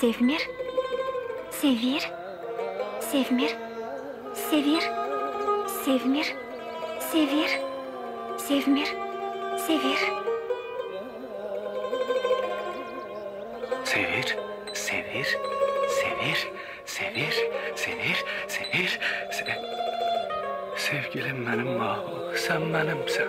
Sevmir, sevir, sevmir, sevir, sevmir, sevir, sevmir, sevir. Sevir, sevir, sevir, sevir, sevir, sevir, sevir. Sevgilim benim mahu, sen benimsen.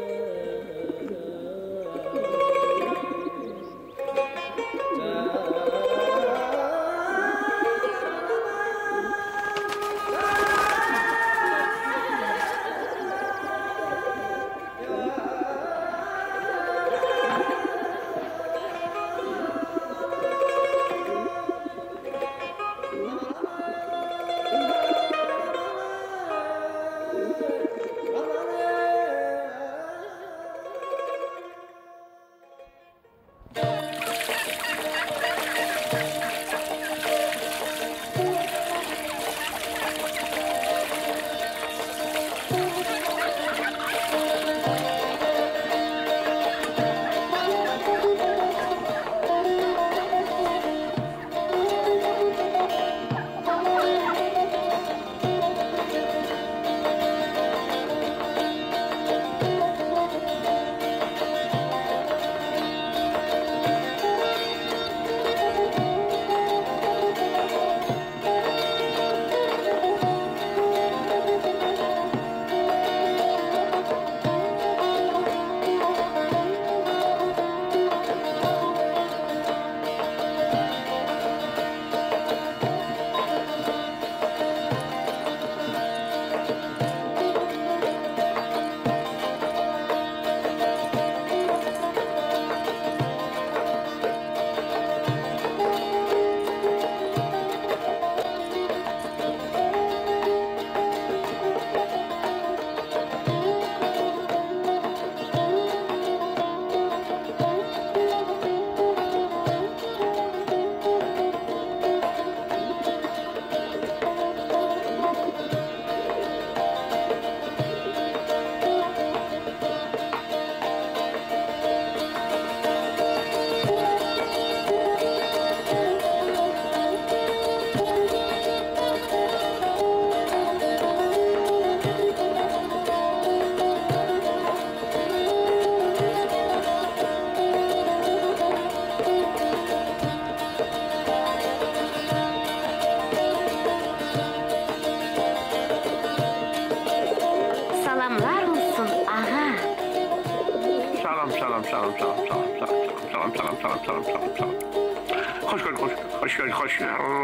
Hoş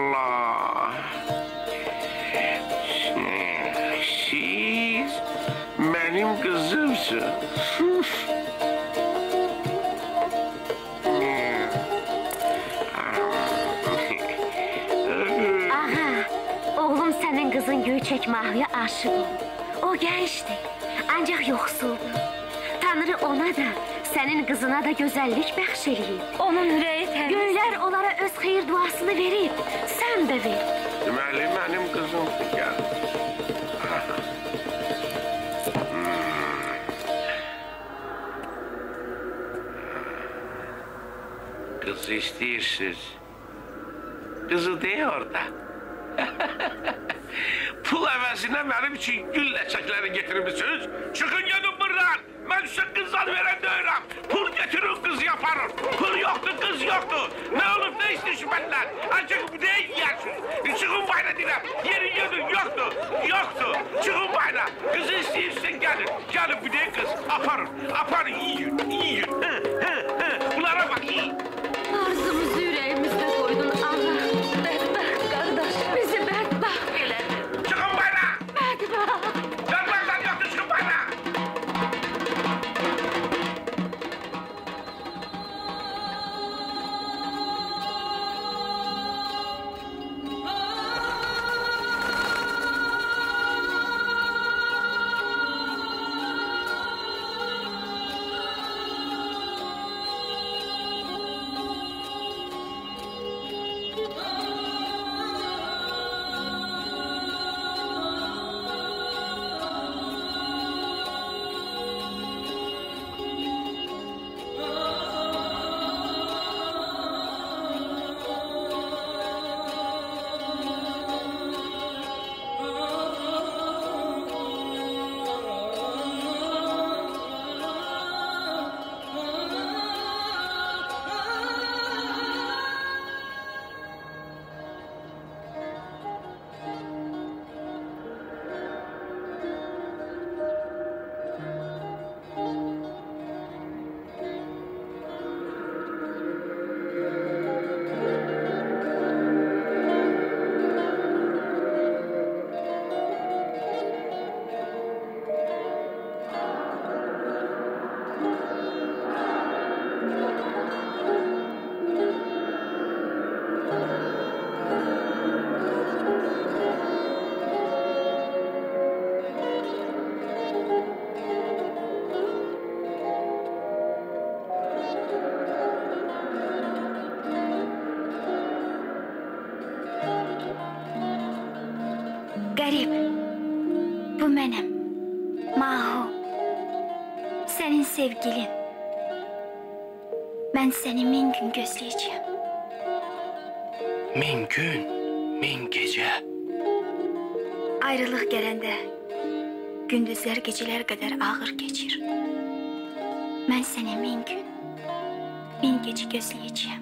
Allah. Siz benim kızımsınız. Aha, oğlum senin kızın Göyçek Mahlıya aşık oldu. O gençti, ancak yoksuldu. Tanrı ona da, senin kızına da güzellik bəxş eləyib. Onun ürəyi təmiz. Göylər onlara öz xeyir duasını verib, sən də ver. Deməli, mənim qızım gəl. Kızı istiyorsunuz. Kızı değil orada. Pul əvəzinə mənim için gül ləçəkləri getirmişsiniz. Çıkın gedin buradan. Ben size kızlar veren deyirəm. Pul getirin kız yaparım. Pul yoktu kız yoktu. Ne olup ne istişmətlər. Ancak bu ne yersiniz. Çıkın bayna deyirəm. Yerin yoktu. Yoktu. Çıkın bayna. Kızı istəyirsən gelin. Gelin bu ne kız. Aparın. Aparın yiyin. Yiyin. Bunlara bak yiyin. Arzumuzu yüreğimizde koydun Allah. Bədbəxt qardaş. Bizi bədbəxt elədin. Çıkın bayna. Bədbəxt. Bədbəxtlər yoktu çıkın bayna. Qərib, bu mənəm. Mahu, sənin sevgilin. Mən səni 1000 gün gözləyəcəyəm. 1000 gün, 1000 gecə. Ayrılıq gələndə gündüzlər gecələr qədər ağır keçir. Mən səni 1000 gün, 1000 gecə gözləyəcəyəm.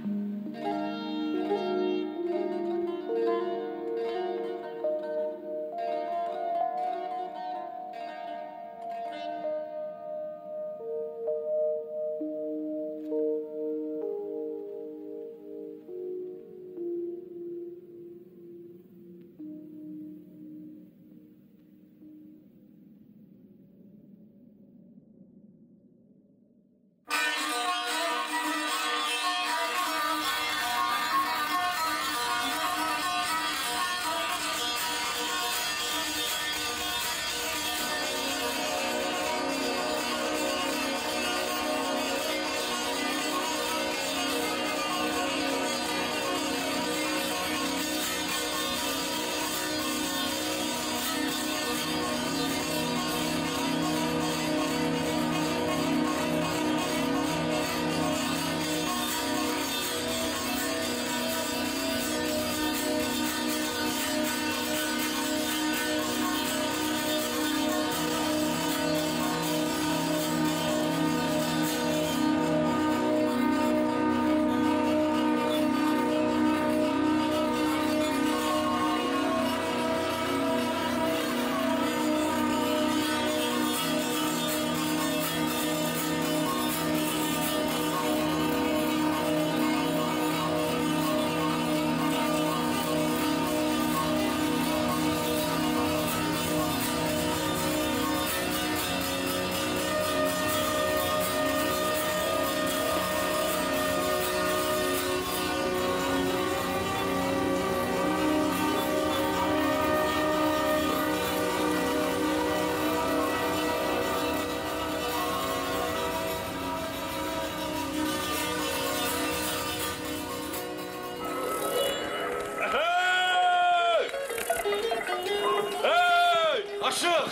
Aşıq!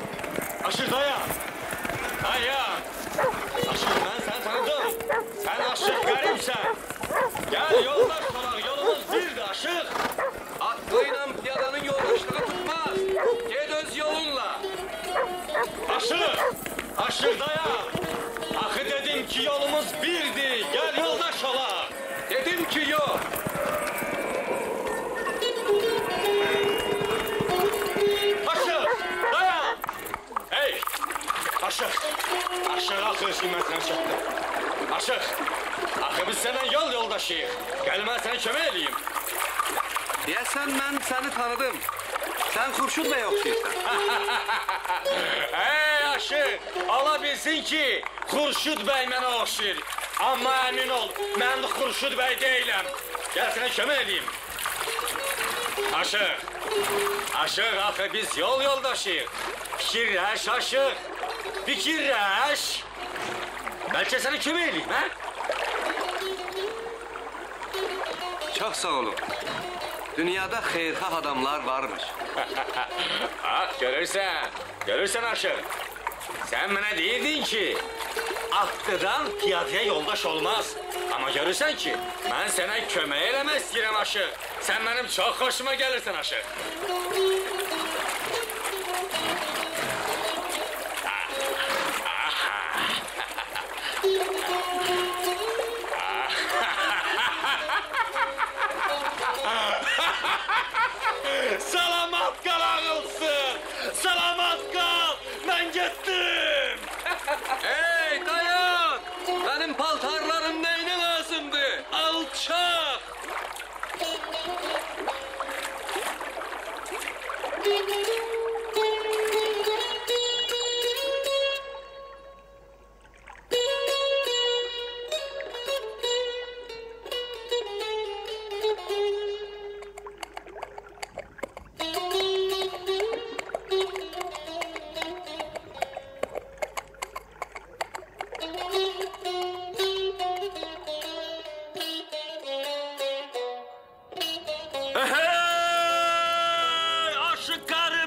Aşıq dayan! Dayan! Aşıq, mən səni tanıdım. Sən Aşıq Qəribsən. Gəl yoldaş olaq, yolumuz birdir Aşıq. Atlıyla piyadanın yoldaşlığı tutmaz. Ged öz yolunla. Aşıq! Aşıq dayan! Axı dedim ki yolumuz birdir. Gəl yoldaş olaq. Dedim ki yok. Aşıq! Dayan! Hey! Aşıq! Aşıq axı qiymətini çatdı. Aşıq! Axı biz səndən yol yoldaşıyıq. Gəl mən sənə kömək edeyim. Deyəsən mən səni tanıdım. Sen Xurşud Bəyə oxşayırsan. Hey Aşıq! Ola bilsin ki Xurşud bəy mənə oxşayır. Amma əmin ol, mən Xurşud bəy deyiləm. Gəl sənə kömək edeyim. Aşıq! Aşıq, axı biz yol yoldaşıyıq. Fikirləş Aşıq. Fikirləş. Bəlkə sənə kömək edeyim, hə? Çok sağ olun. Dünyada xeyrxah adamlar varmış. Ah, görürsən Aşıq. Sən mənə deyirdin ki, atlıdan piyadaya yoldaş olmaz. Amma görürsən ki, mən sənə kömək eləmək istəyirəm Aşıq. Sən mənim çox xoşuma gəlirsən Aşıq. Salamat qal ağılsın! Salamat qal! Mən getdim! Hey dayan! Benim paltarlarım neyine lazımdı? Alçak! Hey! Aşıq Qərib!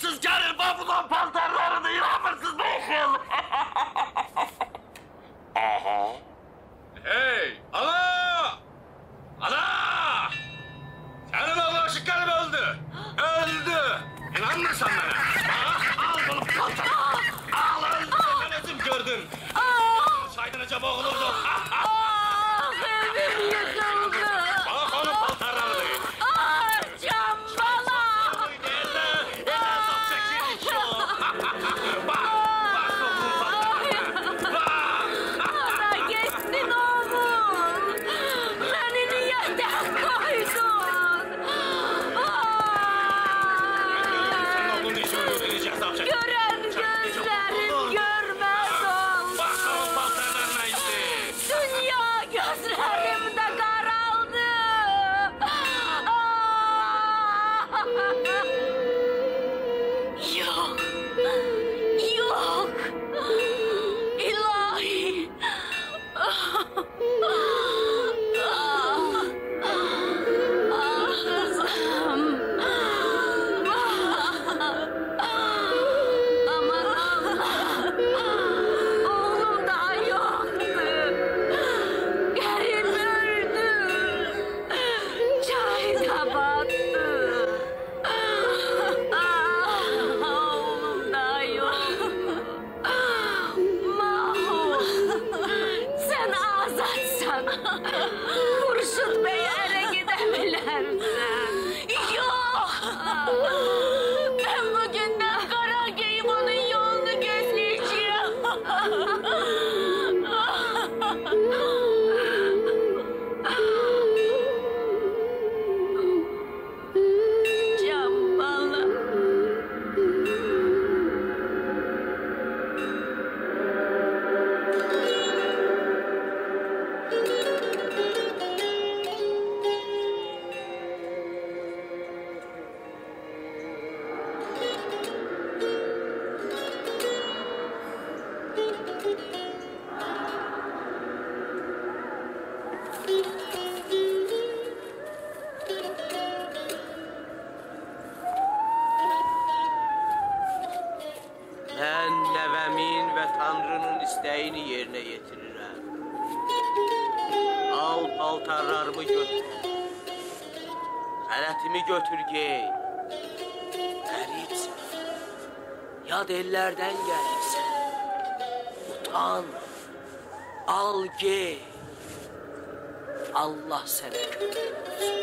Aşıq Kərib Babulon paltarlarını yıramırsız beyxil. Aha. Hey, ana! Ana! Senin oğlu Aşıq Qərib öldü. Öldü. İnanmırsan bana. Al bunu paltar. Al öldü. Ben özüm gördüm. Saydıracağım oğlumdu. Evim yıkıldı. Bak onun paltarlarını. Can bala. Ana gittin oğlum. Beni niye tek koydun? Gören gözlerim görmez oldu. Dünya gözlerimde karaldı. Yok. Yok. İlahi. Kızım. Aman Allah. Oğlum daha yoktu. Kərib öldü. Çayda battı. Oğlum daha yok. Mahu. Sen azatsan. Xurşud Bey ərə gedə bilərsən. Yok. Ben bugünden kara giyip onun yolunu gözleyeceğim. Can bala. Mən nəvəmin və Tanrının istəyini yerinə yetirirəm. Al paltarlarımı götür. Xələtimi götür gey. Qəribsən. Yad ellərdən gəlibsən. Utan. Al gey. Allah sənə kömək olsun.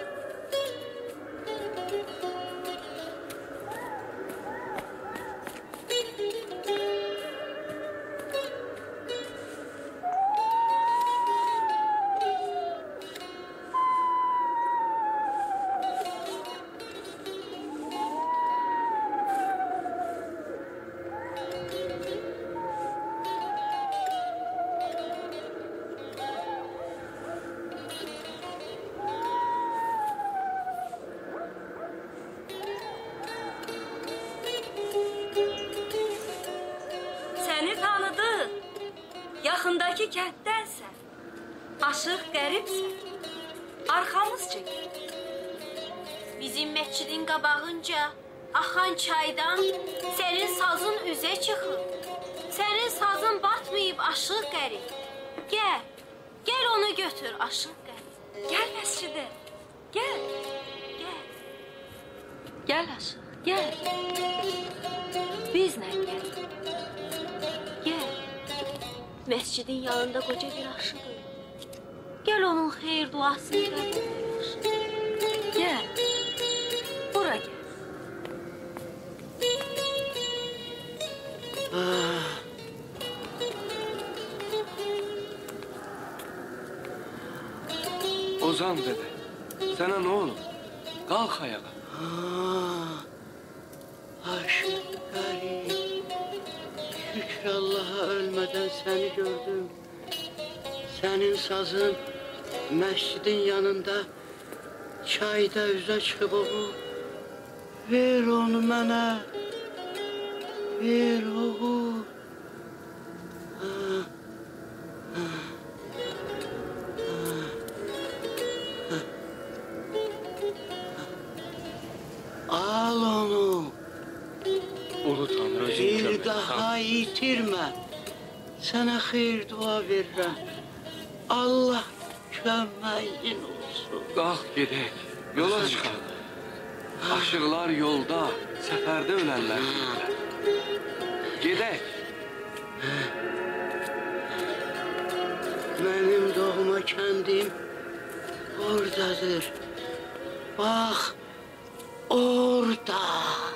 Seni tanıdı. Yaxındakı kənddənsən. Aşıq Qəribsən. Arxamızca gel. Bizim məscidin qabağınca axan çaydan senin sazın üzə çıxır. Senin sazın batmayıb Aşıq Qərib. Gel. Gel onu götür Aşıq Qərib. Gel məscidə. Gel. Gel. Gel Aşıq. Gel. Bizlə gel. Gel. Məscidin yanında qoca bir aşıq ölür. Gel onun xeyir duasını qəbul et. Gel. Bura gel. Ozan dede, sana ne olur? Kalk ayağa. Aşıq Qərib, şükür Allah'a ölmeden seni gördüm. Senin sazın məscidin yanında çayda üzə çıxıb oğul. Ver onu mənə, ver oğul. Al onu, Sana hayır dua verirəm. Allah köməyin olsun. Qalx gedək, yola çıxaq. Aşıqlar yolda, səfərdə ölənlər. Gedək. Benim doğma kendim oradadır. Bak, orada.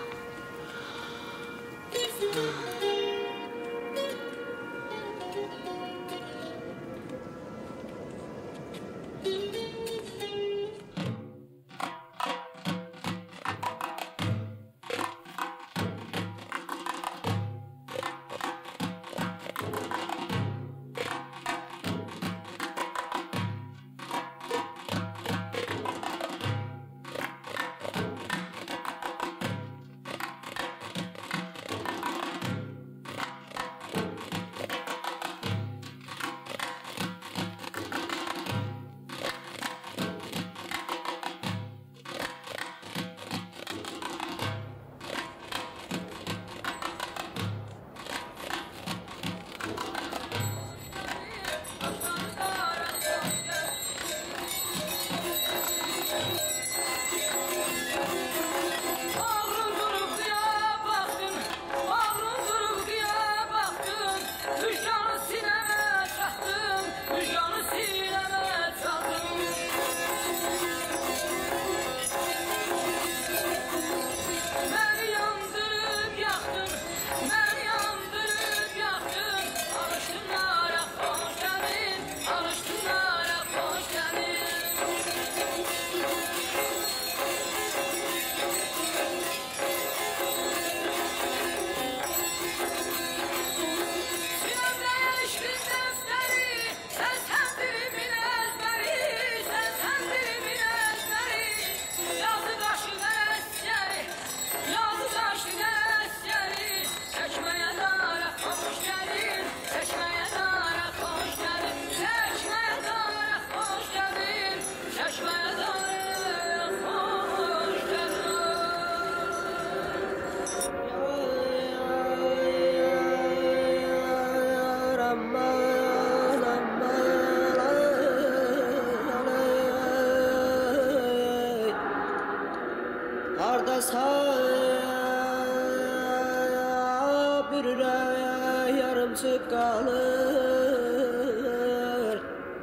kalır.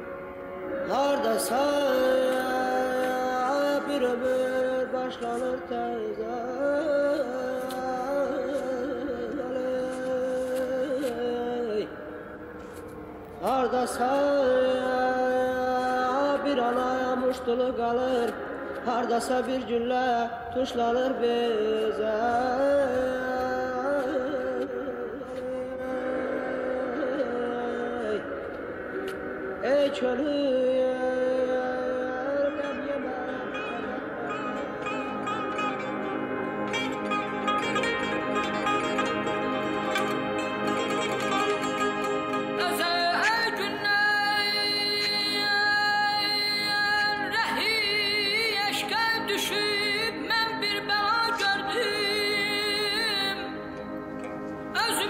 Hardasa bir ömür başlanır teyze. Hardasa bir anaya muştulu kalır. Hardasa bir gülle tuşlanır bize. Ey çölü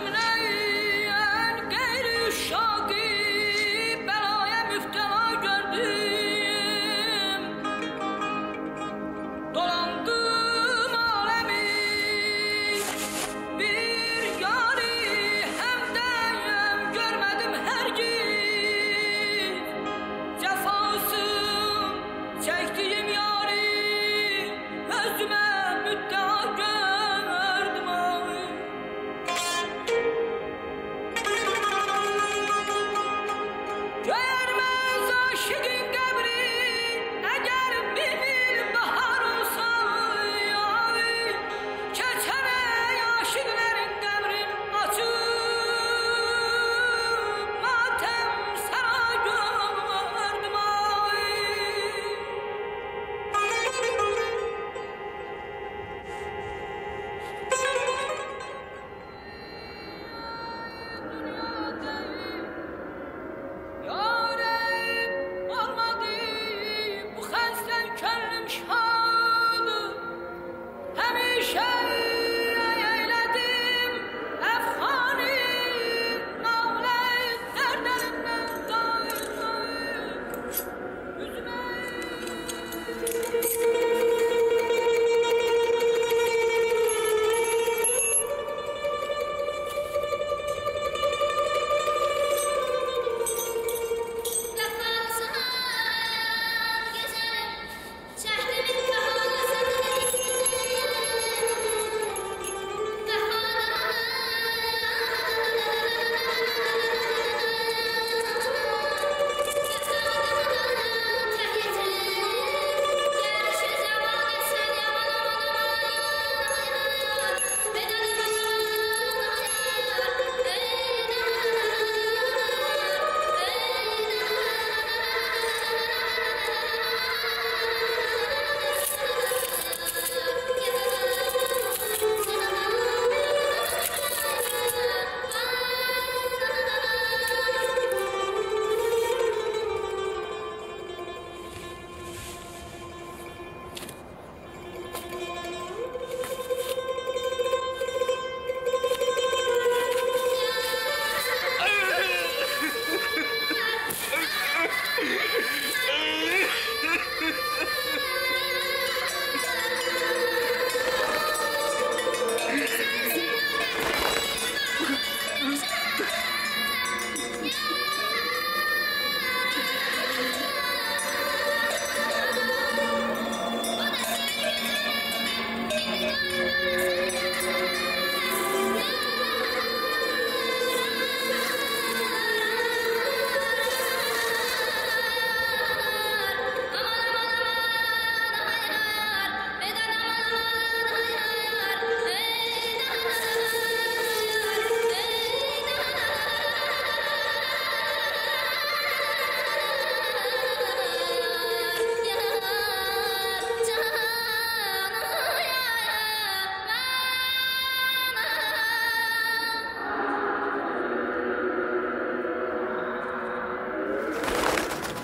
Belaya müftela gördüm.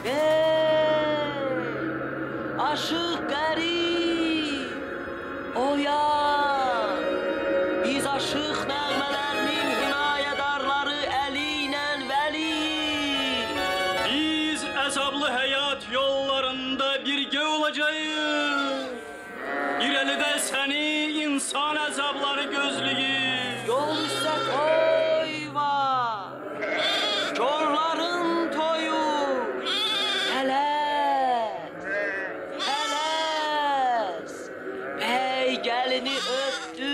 Aşıq Qərib, oyan. Biz aşıq nəğmələrinin himayədarları əli ilə vəli. Biz əzablı həyat yollarında birgə olacağıq. İrəlidə səni insan əzabları gözləyir. Yol üstə toy var, korların toyu. Tələs, bəy gəlini öpdü,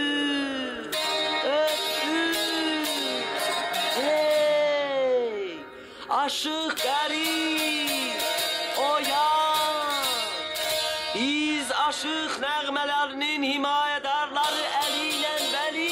hey, Aşıq Qərib, oyan. Biz aşıq nəğmələrinin himayədarları əli ilə vəli.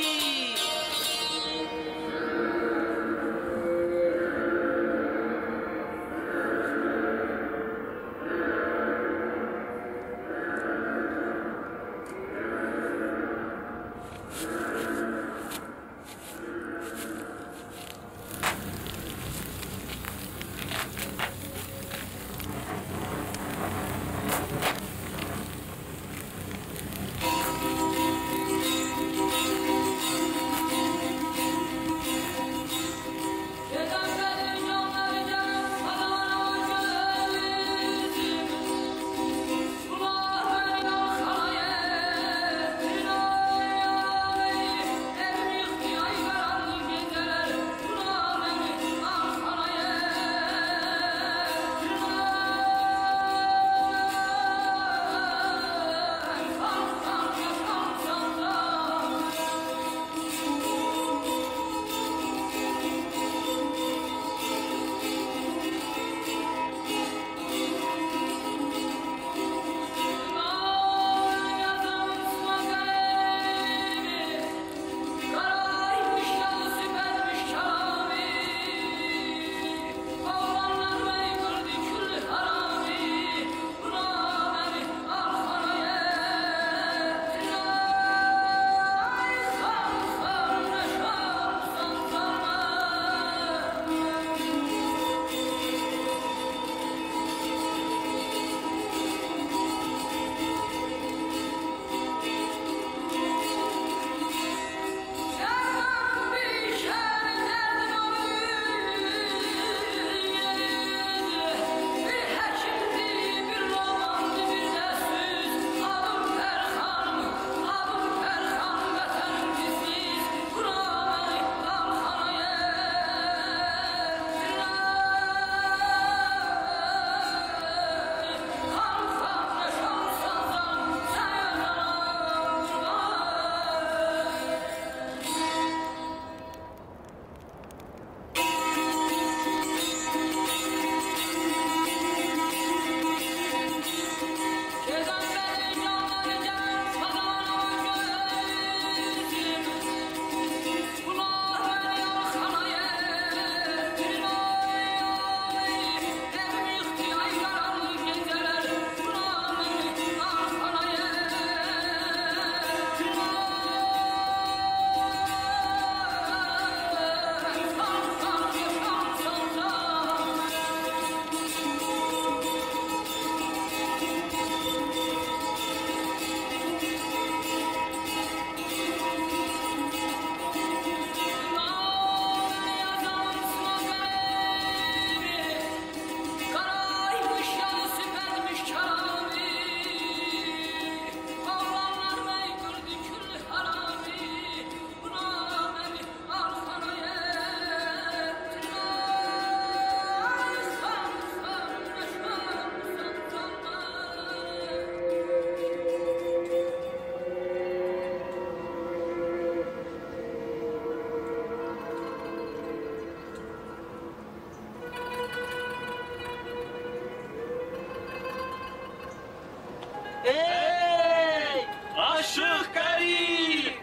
Ey Aşıq Qərib,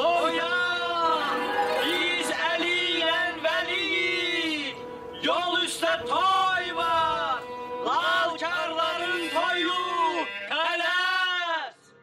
oyan! Biz əli ilə vəliyik, yol üstə toy var, lalkarların toyu, tələs!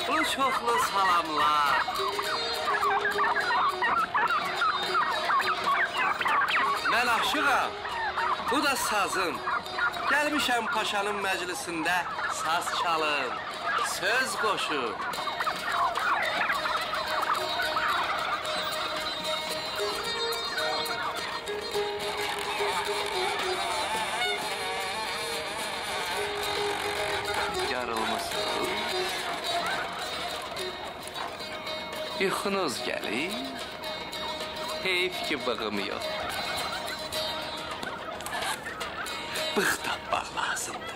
çoxlu salamlar. Mən Aşıqam, bu da sazım. Gəlmişəm paşanın məclisində saz çalım, söz qoşum. Yarılmışsın. Yuxunuz gəlir. Heyf ki bığım yox. Bığ tapmaq lazımdır.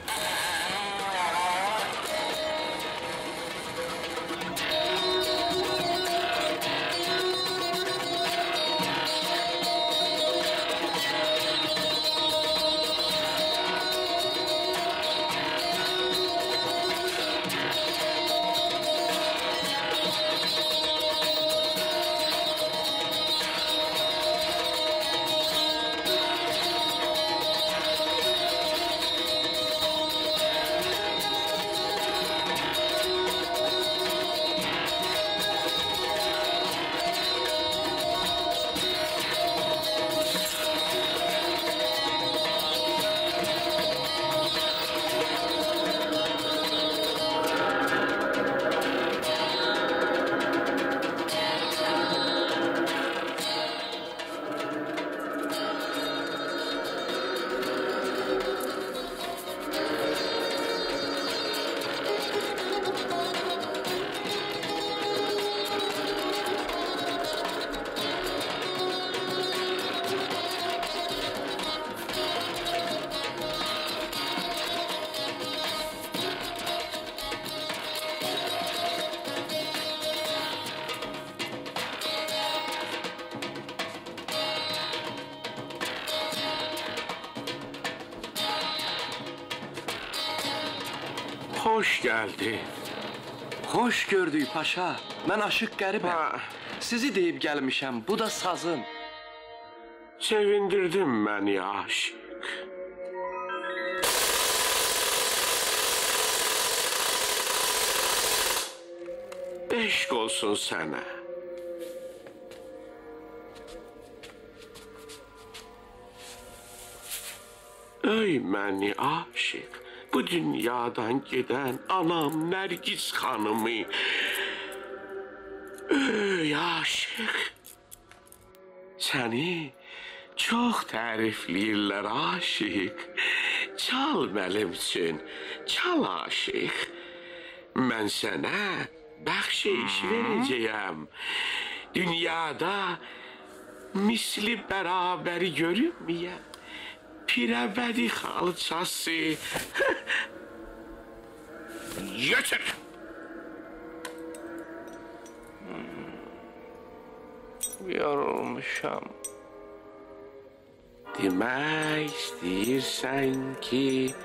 Hoş geldin. Xoş gördük paşa. Mən Aşıq Qəribəm. Sizi deyib gəlmişəm, bu da sazım. Sevindirdin beni Aşik. Eşk olsun sana. Ey beni Aşik. Bu dünyadan giden anam Nergis hanımı. Ey Aşıq. Səni çox tərifləyirlər Aşıq. Çal mənim üçün, çal Aşıq. Mən sənə bəxşiş verəcəyəm. Dünyada misli bərabəri görünməyən pirəbədi xalçası. Yeter! Yorulmuşam. Demək istəyirsən ki,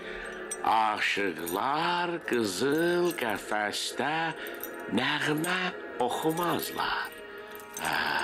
aşıqlar qızıl qəfəsdə nəğmə oxumazlar.